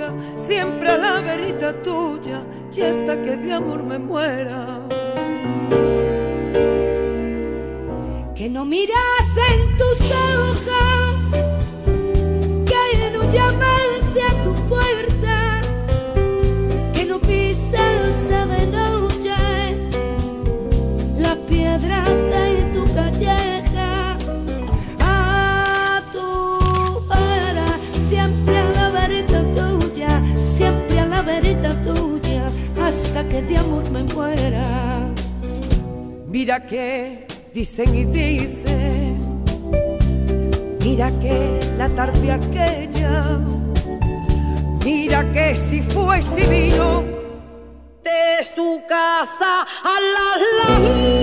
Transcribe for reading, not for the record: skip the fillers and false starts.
tuya, siempre a la verita tuya, y hasta que de amor me muera. Que no miras en tus ojos, que no llamas a tu puerta, que no pisas de noche las piedras de tu calleja. A tu vera, siempre a la verita tuya, siempre a la verita tuya, hasta que de amor me muera. Mira que dicen y dicen, mira que la tarde aquella, mira que si fue si vino de su casa a las